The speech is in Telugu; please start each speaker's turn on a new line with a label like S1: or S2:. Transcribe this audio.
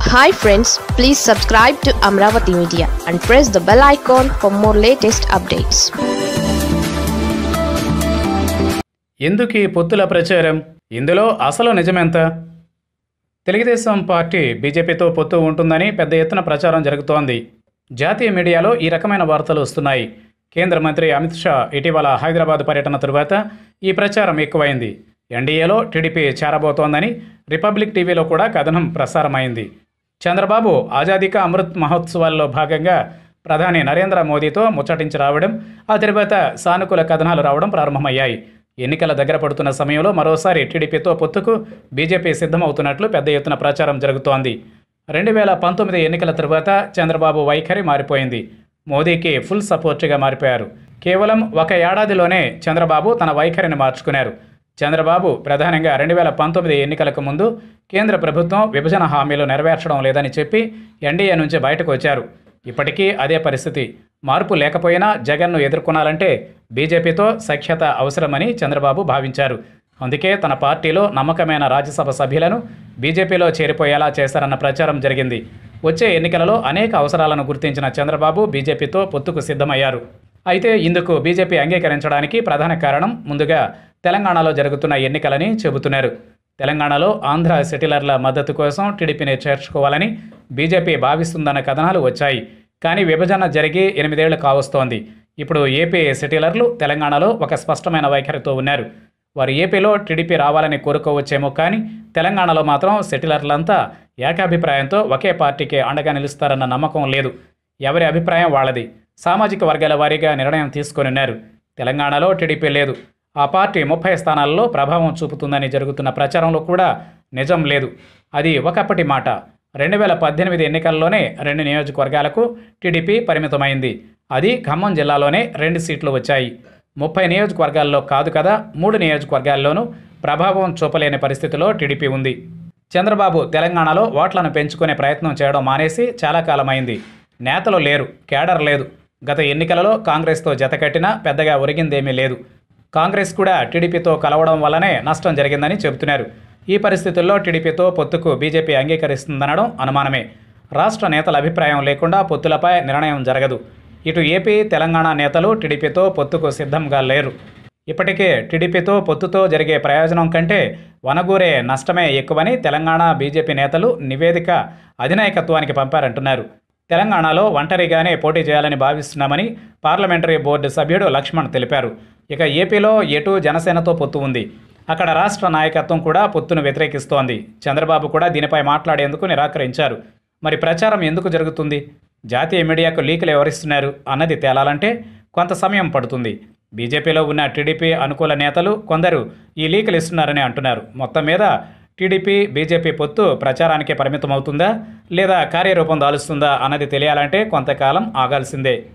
S1: Hi friends, please subscribe to Amaravathi Media and press the bell icon for more latest updates.
S2: ఎందుకు ఈ పొత్తుల ప్రచారం? ఇందులో అసలు నిజమెంత? తెలుగుదేశం పార్టీ బీజేపీతో పొత్తు ఉంటుందని పెద్ద ఎత్తున ప్రచారం జరుగుతోంది. జాతీయ మీడియాలో ఈ రకమైన వార్తలు వస్తున్నాయి. కేంద్ర మంత్రి అమిత్ షా ఇటీవల హైదరాబాద్ పర్యటన తరువాత ఈ ప్రచారం ఎక్కువైంది. ఎన్డీఏలో టీడీపీ చేరబోతోందని రిపబ్లిక్ టీవీలో కూడా కథనం ప్రసారమైంది. చంద్రబాబు ఆజాదీ కా అమృత్ మహోత్సవాల్లో భాగంగా ప్రధాని నరేంద్ర మోదీతో ముచ్చటించి రావడం, ఆ తర్వాత సానుకూల కథనాలు రావడం ప్రారంభమయ్యాయి. ఎన్నికల దగ్గర పడుతున్న సమయంలో మరోసారి టీడీపీతో పొత్తుకు బీజేపీ సిద్ధమవుతున్నట్లు పెద్ద ఎత్తున ప్రచారం జరుగుతోంది. 2019 ఎన్నికల తరువాత చంద్రబాబు వైఖరి మారిపోయింది. మోదీకి ఫుల్ సపోర్టుగా మారిపోయారు. కేవలం ఒక ఏడాదిలోనే చంద్రబాబు తన వైఖరిని మార్చుకున్నారు. చంద్రబాబు ప్రధానంగా 2019 ఎన్నికలకు ముందు కేంద్ర ప్రభుత్వం విభజన హామీలు నెరవేర్చడం లేదని చెప్పి ఎన్డీఏ నుంచి బయటకు వచ్చారు. ఇప్పటికీ అదే పరిస్థితి. మార్పు లేకపోయినా జగన్ను ఎదుర్కొనాలంటే బీజేపీతో సఖ్యత అవసరమని చంద్రబాబు భావించారు. అందుకే తన పార్టీలో నమ్మకమైన రాజ్యసభ సభ్యులను బీజేపీలో చేరిపోయేలా చేశారన్న ప్రచారం జరిగింది. వచ్చే ఎన్నికలలో అనేక అవసరాలను గుర్తించిన చంద్రబాబు బీజేపీతో పొత్తుకు సిద్ధమయ్యారు. అయితే ఇందుకు బీజేపీ అంగీకరించడానికి ప్రధాన కారణం ముందుగా తెలంగాణలో జరుగుతున్న ఎన్నికలని చెబుతున్నారు. తెలంగాణలో ఆంధ్ర సెటిలర్ల మద్దతు కోసం టీడీపీని చేర్చుకోవాలని బీజేపీ భావిస్తుందన్న కథనాలు వచ్చాయి. కానీ విభజన జరిగి 8 ఏళ్లు కావస్తోంది. ఇప్పుడు ఏపీ సెటిలర్లు తెలంగాణలో ఒక స్పష్టమైన వైఖరితో ఉన్నారు. వారు ఏపీలో టీడీపీ రావాలని కోరుకోవచ్చేమో కానీ తెలంగాణలో మాత్రం సెటిలర్లంతా ఏకాభిప్రాయంతో ఒకే పార్టీకి అండగా నిలుస్తారన్న నమ్మకం లేదు. ఎవరి అభిప్రాయం వాళ్ళది. సామాజిక వర్గాల వారీగా నిర్ణయం తీసుకొనున్నారు. తెలంగాణలో టీడీపీ లేదు. ఆ పార్టీ 30 స్థానాల్లో ప్రభావం చూపుతుందని జరుగుతున్న ప్రచారంలో కూడా నిజం లేదు. అది ఒకప్పటి మాట. 2018 ఎన్నికల్లోనే 2 నియోజకవర్గాలకు టీడీపీ పరిమితమైంది. అది ఖమ్మం జిల్లాలోనే 2 సీట్లు వచ్చాయి. 30 నియోజకవర్గాల్లో కాదు కదా, 3 నియోజకవర్గాల్లోనూ ప్రభావం చూపలేని పరిస్థితిలో టీడీపీ ఉంది. చంద్రబాబు తెలంగాణలో ఓట్లను పెంచుకునే ప్రయత్నం చేయడం మానేసి చాలా కాలమైంది. నేతలు లేరు, కేడర్ లేదు. గత ఎన్నికలలో కాంగ్రెస్తో జతకట్టినా పెద్దగా ఒరిగిందేమీ లేదు. కాంగ్రెస్ కూడా టీడీపీతో కలవడం వల్లనే నష్టం జరిగిందని చెబుతున్నారు. ఈ పరిస్థితుల్లో టీడీపీతో పొత్తుకు బీజేపీ అంగీకరిస్తుందనడం అనుమానమే. రాష్ట్ర నేతల అభిప్రాయం లేకుండా పొత్తులపై నిర్ణయం జరగదు. ఇటు ఏపీ, తెలంగాణ నేతలు టీడీపీతో పొత్తుకు సిద్ధంగా లేరు. ఇప్పటికే టీడీపీతో పొత్తుతో జరిగే ప్రయోజనం కంటే వనగూరే నష్టమే ఎక్కువని తెలంగాణ బీజేపీ నేతలు నివేదిక అధినాయకత్వానికి పంపారంటున్నారు. తెలంగాణలో ఒంటరిగానే పోటీ చేయాలని భావిస్తున్నామని పార్లమెంటరీ బోర్డు సభ్యుడు లక్ష్మణ్ తెలిపారు. ఇక ఏపీలో ఎటు జనసేనతో పొత్తు ఉంది. అక్కడ రాష్ట్ర నాయకత్వం కూడా పొత్తును వ్యతిరేకిస్తోంది. చంద్రబాబు కూడా దీనిపై మాట్లాడేందుకు నిరాకరించారు. మరి ప్రచారం ఎందుకు జరుగుతుంది? జాతీయ మీడియాకు లీకులు ఎవరిస్తున్నారు అన్నది తేలాలంటే కొంత సమయం పడుతుంది. బీజేపీలో ఉన్న టీడీపీ అనుకూల నేతలు కొందరు ఈ లీకులు ఇస్తున్నారని అంటున్నారు. మొత్తం మీద టీడీపీ బీజేపీ పొత్తు ప్రచారానికే పరిమితమవుతుందా లేదా కార్యరూపం దాలుస్తుందా అన్నది తెలియాలంటే కొంతకాలం ఆగాల్సిందే.